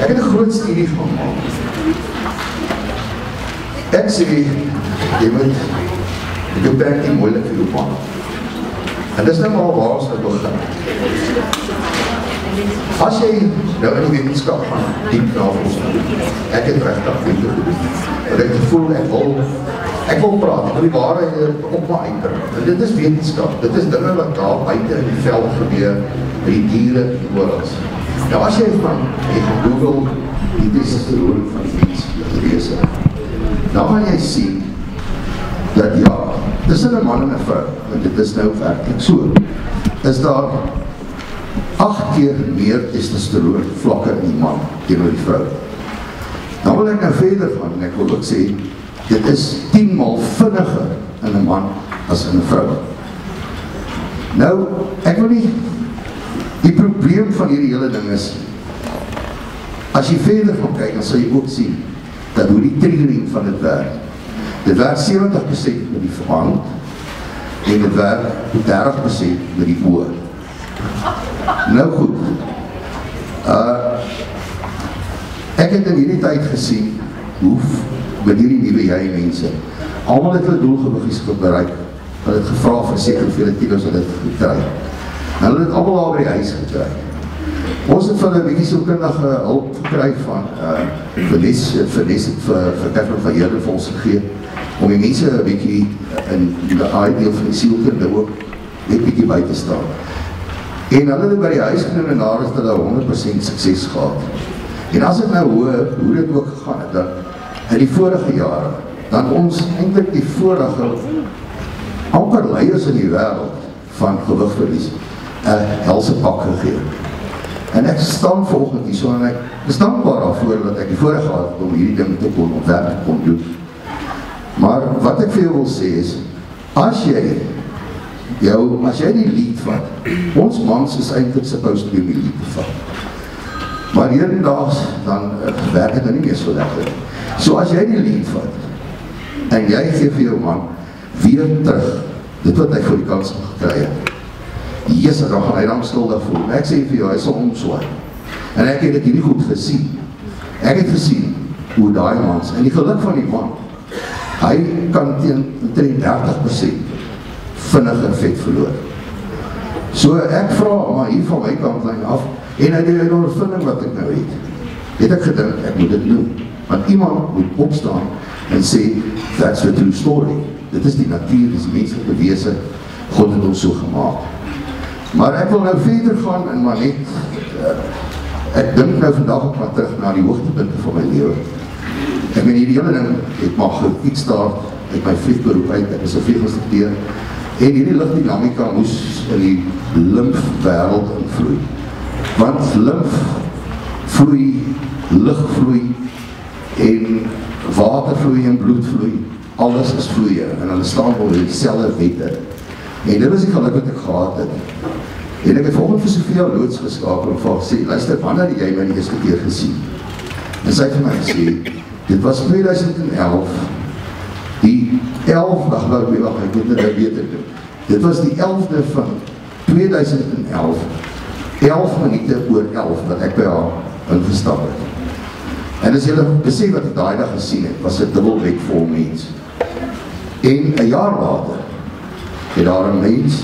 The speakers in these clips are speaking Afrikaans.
Ek het 'n groot studie gemaak. Ek sê, jy moet die beperking moeilik vir jou maak. En dis nou maar waar ons wil gaan. As jy nou in die wetenskap gaan, diep navorsing, ek het regtig goed te doen. Want ek voel, ek wil praat, ek wil die waarheid op my uitbring. En dit is wetenskap, dit is dinge wat daar buite in die veld gebeur, by die diere en oorals. Nou as jy gaan Google die testosteron van die mens lees, dan gaan jy sien dat ja, tussen 'n man en 'n vrou, en dit is nou werklik so, is daar 8 keer meer testosteron vlakke in die man teenoor die vrou. Dan wil ek nou verder gaan en ek wil ook sê, dit is 10 maal vinniger in 'n man as in 'n vrou. Nou, ek wil nie, die probleem van hierdie hele ding is, as jy verder gaan kyk, dan sal jy ook sien, dat hoe die triggering van dit werk. Dit werk 70% met die hand, en dit werk 30% met die oor. Nou goed, ek het in hierdie tyd gesien, hoe met hierdie nuwe jy mense, almal het hulle doelgewigies bereik, hulle het gevra vir seker hoeveel kilos hulle het gekry. En hulle het almal al by die huis gekry. Ons het van 'n bietjie sielkundige hulp gekry van Vanessa vir Kevin van Heerden vir ons gegee, om die mense 'n bietjie in die deel van die sielkunde ook net bietjie by te staan. En hulle het by die huis geneem en daar is hulle 100% sukses gehad. En as ek nou hoor hoe dit ook gegaan het, dan in die vorige jare, dan ons eintlik die vorige amper leiers in die wêreld van gewigverlies 'n helse pak gegee. En ek staan volgende hier so en ek is dankbaar daarvoor dat ek die voorreg gehad om hierdie ding te kon ontwerp en kon doen. Maar wat ek vir jou wil sê is, as jy die lead vat, ons mans is eintlik supposed to be die lead vat. Maar hedendaags dan werk het nou nie meer so lekker. So as jy die lead vat, en jy gee vir jou man weer terug, dit wat hy vir die kans gekry het, Jesus, dan gaan hy dan skuldig voel. En ek sê vir jou, hy sal omswaai. En ek het dit hierdie goed gesien. Ek het gesien hoe daai mans, en die geluk van die man, hy kan teen 30% vinniger vet verloor. So ek vra, maar hier van my kantlyn af, en uit die ondervinding wat ek nou het ek gedink, ek moet dit doen. Want iemand moet opstaan en sê, that's the true story. Dit is die natuur, dit is die menslike wese, God het ons so gemaakt. Maar ek wil nou verder gaan en maar net, ek dink nou vandag ook maar terug na die hoogtepunte van my lewe. Ek ben hierdie hele ding, ek mag iets daar uit my vliegberoep uit, ek is 'n vlieginstrukteur, en hierdie ligdynamika moes in die lymfwêreld invloei. Want lymf vloei, lig vloei, en water vloei en bloed vloei, alles is vloeie, en hulle staan onder dieselfde wette. En dit was die geluk wat ek gehad het. En ek het volgende vir Sofia loods geskakel en vir sê, luister, wanneer het jy my die eerste keer gesien? En sy het vir my gesê, dit was 2011, die 11, ek moet dit nou beter doen. Dit was die 11de van 2011, 11 minute oor 11, wat ek by haar ingestap het. En as julle besef wat ek daai dag gesien het, was 'n dubbelbed vol mens. En 'n jaar later, het daar 'n mens,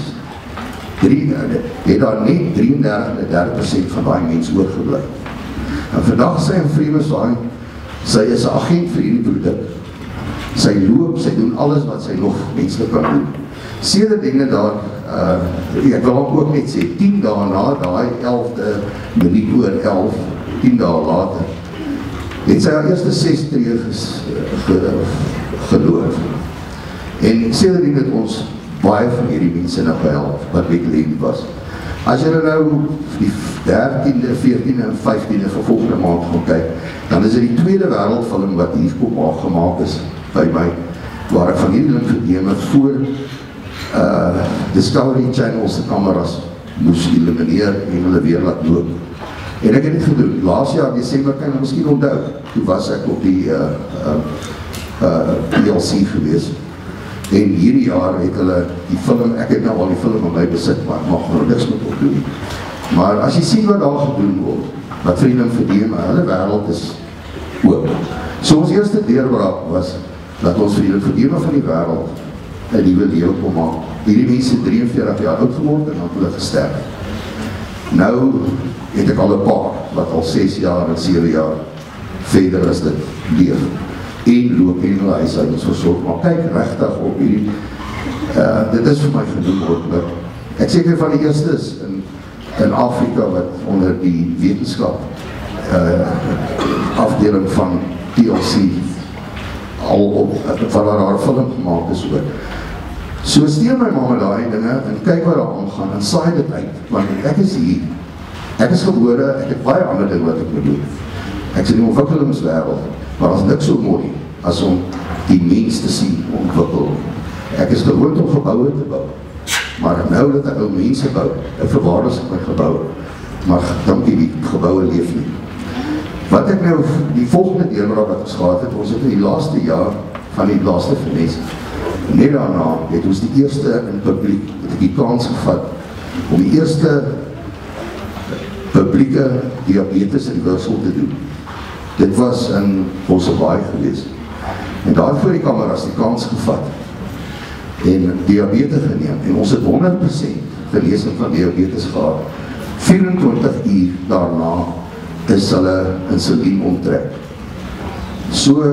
het daar net 33% van daai mens oorgebly. En vandag sê hy vreemde saai, sy is 'n agent vir hierdie produk. Sy loop, sy doen alles wat sy nog menslik kan doen. Sedert dinge daar, ek wil ook net sê, 10 dae na daai 11de minuut oor 11, 10 dae later, het sy haar eerste 6 tree geloof. En sedert dinge het ons baie van hierdie mense nou gehelp, wat weekleven was. As jy nou die 13de, 14de en 15de van volgende maand gaan kyk, dan is dit die tweede wêreldfilm wat hier gemaak is by my, waar ek van hierdie link geneem het voor Discovery Channel se kameras moes elimineer en hulle weer laat loop. En ek het dit gedoen. Laas jaar Desember kan jy miskien onthou, toe was ek op die PLC gewees. En hierdie jaar het hulle die film, ek het nou al die film aan my besit, maar ek mag nog niks met opdoen. Maar as jy sien wat daar gedoen word, wat vriendin verdien, maar hulle wêreld is oop. So ons eerste deurbraak was, dat ons vriendin verdien van die wêreld 'n nuwe lewe kom maak. Hierdie mense 43 jaar oud geword en dan hulle gesterf. Nou het ek al 'n paar, wat al 6 jaar en 7 jaar verder is dit leef. En loop en hulle huishoudings versorg, maar kyk regtig op hierdie, dit is vir my genoeg oorlik. Ek seker van die eerstes in Afrika wat onder die wetenskap afdeling van TLC al op, van haar film gemaakt is ook. So steur my mamma daai dinge en kyk wat daar aangaan en saai dit uit, want ek is hier, ek is gebore, ek het baie ander ding wat ek moet doen. Ek is in die ontwikkelingswêreld, maar as niks so mooi as om die mens te sien ontwikkel. Ek is gewoond om gebouwe te bou, maar nou dat ek ou mense bou, ek verwaardig my gebouwe, maar dankie die gebouwe leef nie. Wat ek nou, die volgende deurbraak wat ons gehad het, ons het in die laaste jaar van die laaste finesse, net daarna het ons die eerste in publiek, het ek die kans gevat, om die eerste publieke diabetes in Wissel te doen. Dit was in Bosselbaai geweest. En daar voor die kameras die kans gevat, en diabetes geneem, en ons het 100% geneesing van diabetes gehad. 24 uur daarna is hulle insulien onttrek. So,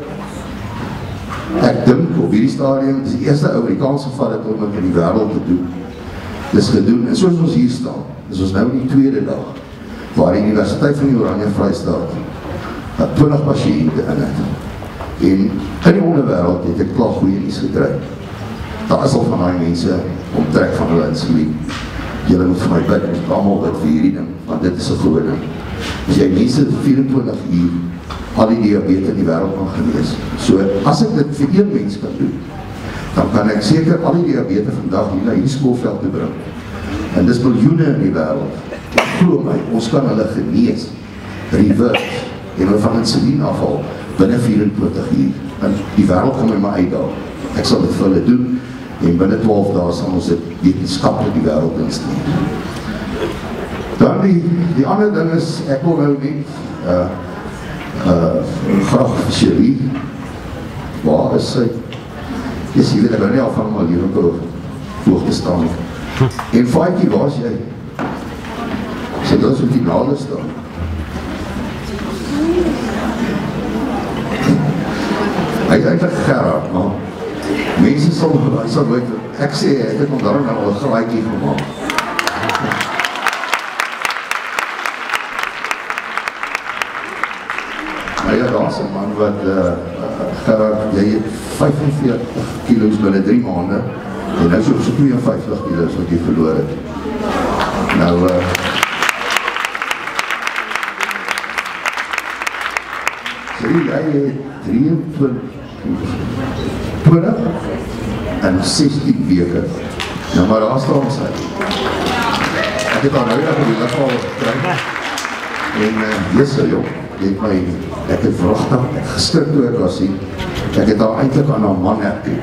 ek dink op hierdie stadium, dis die eerste Amerikaanse geval het om dit in die wêreld te doen. Dis gedoen, en soos ons hier staan, is ons nou in die tweede dag, waar die Universiteit van die Oranje Vrystaat 20 patiënte in het. En in die onderwêreld het ek klaar goeie nuus gekry. Daar is al van die mense onttrek van hulle insulien. Julle moet vir my bid, ons moet almal bid vir hierdie ding, want dit is 'n groot ding. As jy mense 24 uur al die diabetes in die wêreld kan genees. So, as ek dit vir een mens kan doen, dan kan ek seker al die diabetes vandag hier na hierdie skoolveld te bring. En dis miljoene in die wêreld. Glo my, ons kan hulle genees, reverse, en hulle van insulien afhaal, binne 24 uur. En die wêreld gaan my maar uitdaag. Ek sal dit vir hulle doen, en binne 12 dae sal ons dit wetenskaplik die wêreld instuur. Dan die ander ding is, ek wil nou net graag vir Cherie, waar is sy? Jy weet, ek wil nie al van my leven voor te staan. En Faitjie, waar is jy? Sy het ons op die nade staan. Hy is eindelijk Gerard, maar mense sal nooit, ek sê, ek het om daarom al een graaitjie gemaakt. Maar ja, daar is een man wat, Gerard, jy het 45 kilo's binnen 3 maanden, en nou is op so 52 kilo's wat jy verloor het. Nou, jy het 23 en 16 weke. Nou maar daar staan sy. Ek het al nou dat die lichaam gekry. En jysse jong, ek het vrachtig, ek geskrik toe ek was sien. Ek het al eindelijk aan haar man herken.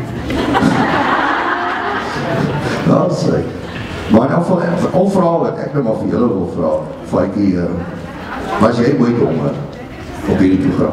Daar sy. Maar in afval, al vraag wat ek nou maar vir julle wil vraag, Faitjie, was jy ooit honger op hierdie program?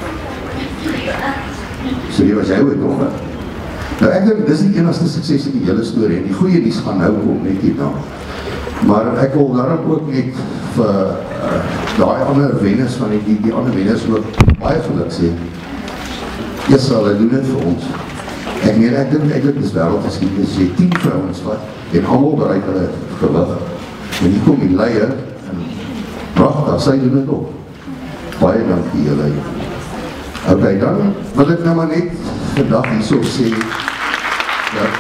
So die was jy ooit honger? Nou ek dink, dis die enigste sukses in die hele storie, en die goeie nuus gaan nou kom net hierna. Maar ek wil daarom ook net vir die ander wenners van die ander wenners ook baie geluk sê. Eers sal hy doen dit vir ons. Ek meen, ek dink eintlik dis wêreldgeskiedenis, jy 10 vrouens wat, en almal bereik hulle gewig. En hier kom die leier, en prachtig, sy doen dit ook. Baie dankie julle. Ok, dan wil ek nou maar net vandag hierso sê, dat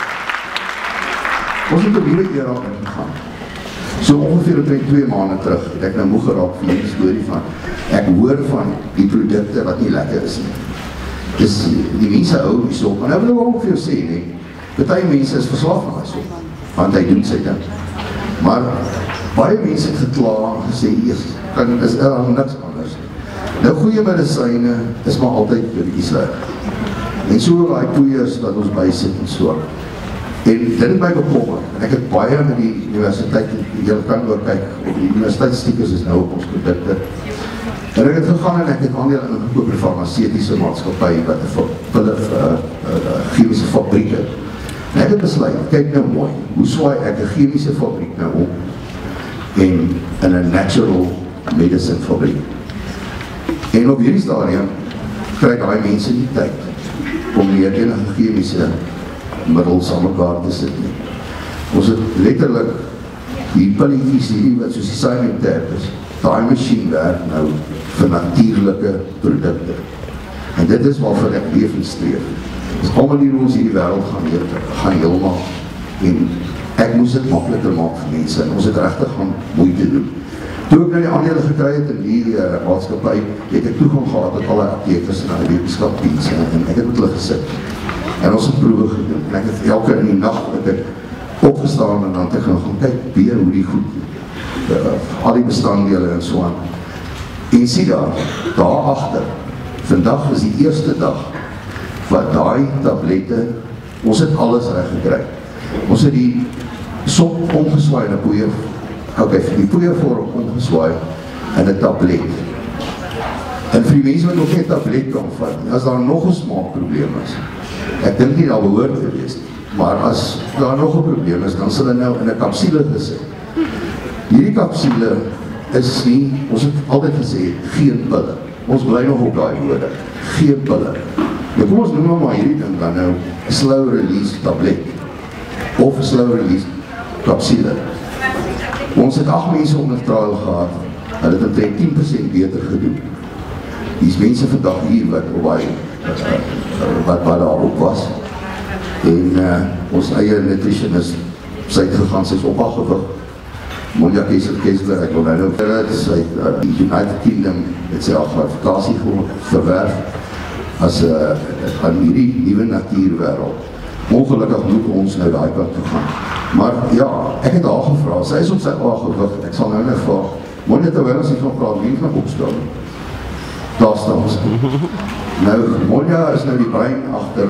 ons het 'n nuwe era ingegaan. So ongeveer 2 maande terug, het ek nou moeg geraak vir die storie van, ek hoor van die produkte wat nie lekker is nie. Dus die mense hou die sop, en nou wil ek ook vir jou sê, nee, baie mense is verslaaf van die sop, want hy doen sy ding. Maar baie mense het gekla en gesê, is niks anders. Nou goeie medisyne is maar altyd bietjie sleg. En so die poeiers wat ons bysit en so. En dit het my bekommer, en ek het baie met die universiteit, jy kan ook kyk, die universiteitsstiekers is nou op ons produkte, en ek het gegaan en ek het aandeel ingekoop by die farmaceutiese maatskappy, wat chemische fabriek het. En ek het besluit, kyk nou mooi, hoe swaai ek een chemische fabriek nou op, en in een natural medicine fabriek. En op hierdie stadium, krijg die mense nie tyd, om die enige chemische middels aan mekaar te sit nie. Ons het letterlik die pilletjies hierdie wat soos die Simon-Tab is, die machine werk nou vir natuurlike produkte. En dit is waarvoor ek leef en streef. Dus al manier ons hierdie wêreld gaan helemaal en ek moes dit makkeliker maak vir mense en ons het regtig gaan moeite doen. Toe ek nou die aandele gekry het in die maatskappy, het ek toegang gehad tot alle aptekers en alle wetenskapdienste en ek het met hulle gesit. En ons het proewe gedoen. En ek het elke in die nacht het ek opgestaan en dan het ek gaan kyk weer hoe die goed, al die bestanddele en so aan. En sien daar agter, vandag is die eerste dag wat daai tablette, ons het alles reg gekry. Ons het die sop omgeswaai in 'n poeier, die poeiervorm omgeswaai in 'n tablet. En vir die mense wat nog nie 'n tablet kan vat, as daar nog 'n smaakprobleem is, ek dink nie daar behoort te wees, maar as daar nog 'n probleem is, dan sal hulle nou in 'n kapsule gesit. Hierdie kapsule is nie, ons het altyd gesê, geen pille. Ons bly nog op daai woorde, geen pille. Nou kom ons noem maar hierdie ding dan nou, slow release tablet, of slow release kapsule. Ons het 8 mense onder trial gehad, hulle het omtrent 10% beter gedoen. Die is mense vandag hier wat op baie, wat daarop was. En ons eie nutritionist, sy het gegaan, sy is op haar gewig. Monja Kessler, ek wil nou sy die United Kingdom het sy al kwalifikasie verwerf as aan hierdie nuwe natuurwêreld. Ongelukkig moet ons nou daai kant toe gaan. Maar ja, ek het haar gevra, sy is op sy haar gewig, ek sal nou net vraag, Monja terwyl ons nie van praat, wie gaan opstel? Daar staan ons. Nou, Monja is nou die brein agter,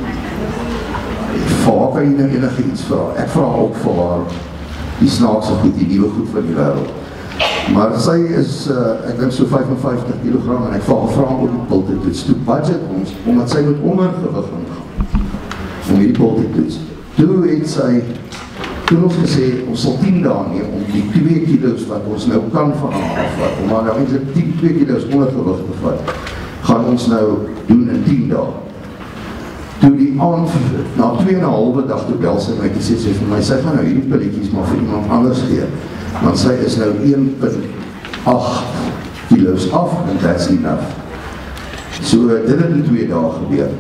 vir haar kan jy nou enige iets vraag. Ek vraag ook vir haar die snaakse goed, die nieuwe goed van die wêreld. Maar sy is, ek dink so 55 kg en ek vraag op die pil te toets. Toe budget ons, omdat sy met ondergewig gaan om hierdie pil te toets. Toe het sy, toen ons gesê, ons sal 10 dae neem om die 2 kilo's wat ons nou kan van haar afvat, om maar nou eintlik 2 kilo's ondergewig te vat, gaan ons nou doen in 10 dae. Toe die aand, na 2,5 dag toe bel sy my, die sê vir my, sy gaan nou hierdie pilletjies maar vir iemand anders gee, want sy is nou 1,8 kilo's af, en that's enough. So, dit het in 2 dae gebeur.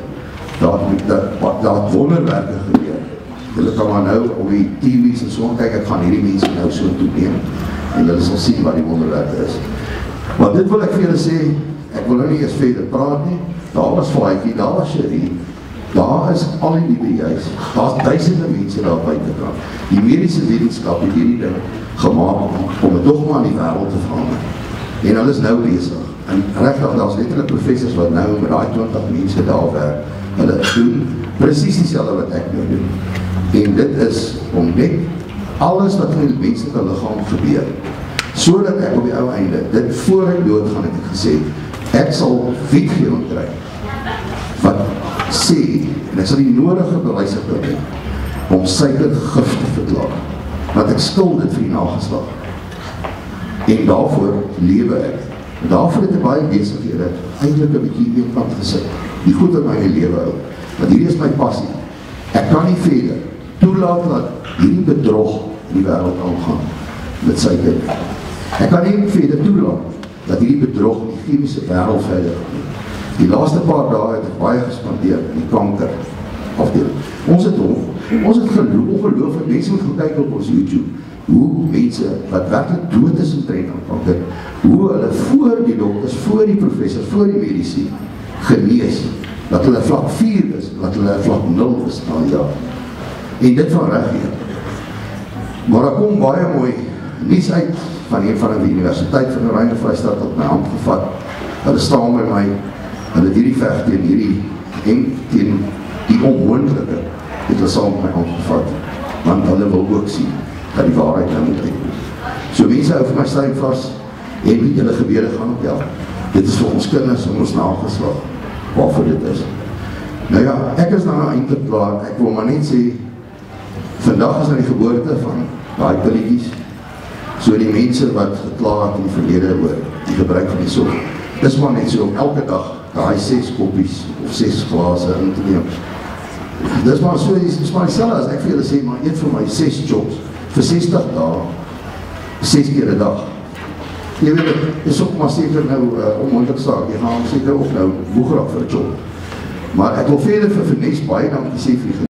Daar het wonderwerke gebeur. Hulle kan maar nou op die TV's en so kyk, ek gaan hierdie mense nou so toeneem, en hulle sal sien wat die wonderwerke is. Maar dit wil ek vir julle sê, ek wil nou nie eers verder praat nie, daar was Faaitjie, daar was Cherie, daar is al die liewe juist, daar is duisende mense daar buitenkant. Die medische wetenskap het hierdie ding gemaakt om het toch maar in die wêreld te verander. En hulle is nou bezig. En regtig, daar is letterlik professors wat nou met die 20 mense daar werk. Hulle doen precies dieselfde wat ek nou doen. En dit is om net alles wat in die menslike liggaam gebeur, so dat ek op die ou einde, dit voor ek dood gaan het gesê, ek sal wetgewing kry, wat sê, en ek sal die nodige bewyse kry, om suiker gif te verklaar, want ek skuld dit vir die nageslag. En daarvoor lewe ek. En daarvoor het ek baie besighede, eintlik 'n bietjie een kant gesit, die goed in my lewe hou, want hierdie is my passie. Ek kan nie verder toelaat dat hierdie bedrog in die wêreld aangaan met suiker. Ek kan nie verder toelaat dat hierdie bedrog in die chemiese wêreld verder gaan. Die laaste paar dae het ek baie gespandeer in die kanker afdeling. Ons het ongelooflik, mense moet gaan kyk op ons YouTube, hoe mense wat werklik dood is omtrent aan kanker, hoe hulle voor die dokters, voor die professors, voor die medici genees, dat hulle vlak 4 is, dat hulle vlak 0 is na die jaar. En dit van reg hier. Maar daar kom baie mooi nuus uit van een van die universiteit van die Oranje Vrystaat op my hand gevat. Hulle staan by my, hulle het hierdie veg teen hierdie en teen die onmoontlike het hulle saam met my aangevat, want hulle wil ook sien, dat die waarheid nou moet uitkom. So mense hou vir my stem vast, en weet julle gebeure gaan op jou. Dit is vir ons kinders en ons nageslag, waarvoor dit is. Nou ja, ek is nou eindelijk klaar, ek wil maar net sê, vandag is nou die geboorte van daai pilletjies, so die mense wat gekla het in die verlede oor die gebruik van die sorg, dis maar net so om elke dag daai 6 koppies of 6 glase in te neem. Dis maar so, dis maar dieselfde as ek vir julle sê, maar eet vir my 6 chops vir 60 dae, 6 keer 'n dag. Jy weet, dit is ook maar seker nou onmoontlik saak, jy gaan seker ook nou moeg raak vir 'n chop. Maar ek wil verder vir Vanessa baie dankie sê vir die